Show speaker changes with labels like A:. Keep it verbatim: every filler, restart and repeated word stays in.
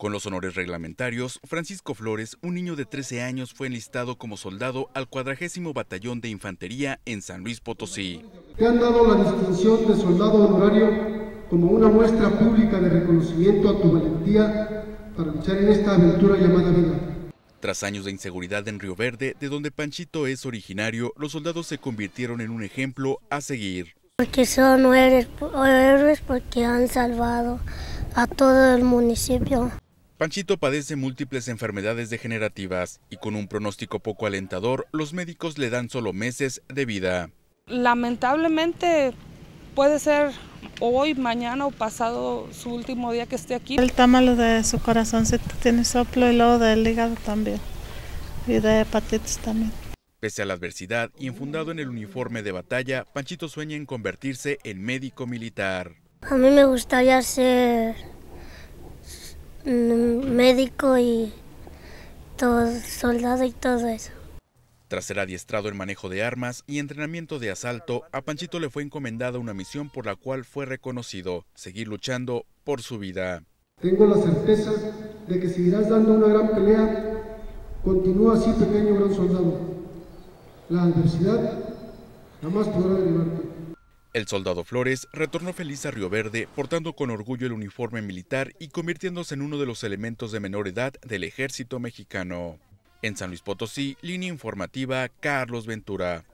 A: Con los honores reglamentarios, Francisco Flores, un niño de trece años, fue enlistado como soldado al cuadragésimo Batallón de Infantería en San Luis Potosí.
B: Te han dado la distinción de soldado honorario como una muestra pública de reconocimiento a tu valentía para luchar en esta aventura llamada vida.
A: Tras años de inseguridad en Río Verde, de donde Panchito es originario, los soldados se convirtieron en un ejemplo a seguir.
C: Porque son héroes, héroes porque han salvado a todo el municipio.
A: Panchito padece múltiples enfermedades degenerativas y con un pronóstico poco alentador, los médicos le dan solo meses de vida.
D: Lamentablemente puede ser hoy, mañana o pasado su último día que esté aquí.
E: El tamaño de su corazoncito tiene soplo y luego del hígado también y de hepatitis también.
A: Pese a la adversidad y enfundado en el uniforme de batalla, Panchito sueña en convertirse en médico militar.
C: A mí me gustaría ser médico y todo, soldado y todo eso.
A: Tras ser adiestrado en manejo de armas y entrenamiento de asalto, a Panchito le fue encomendada una misión por la cual fue reconocido: seguir luchando por su vida.
B: Tengo la certeza de que seguirás dando una gran pelea. Continúa así, pequeño gran soldado. La adversidad jamás podrá derribarte.
A: El soldado Flores retornó feliz a Río Verde, portando con orgullo el uniforme militar y convirtiéndose en uno de los elementos de menor edad del ejército mexicano. En San Luis Potosí, línea informativa, Carlos Ventura.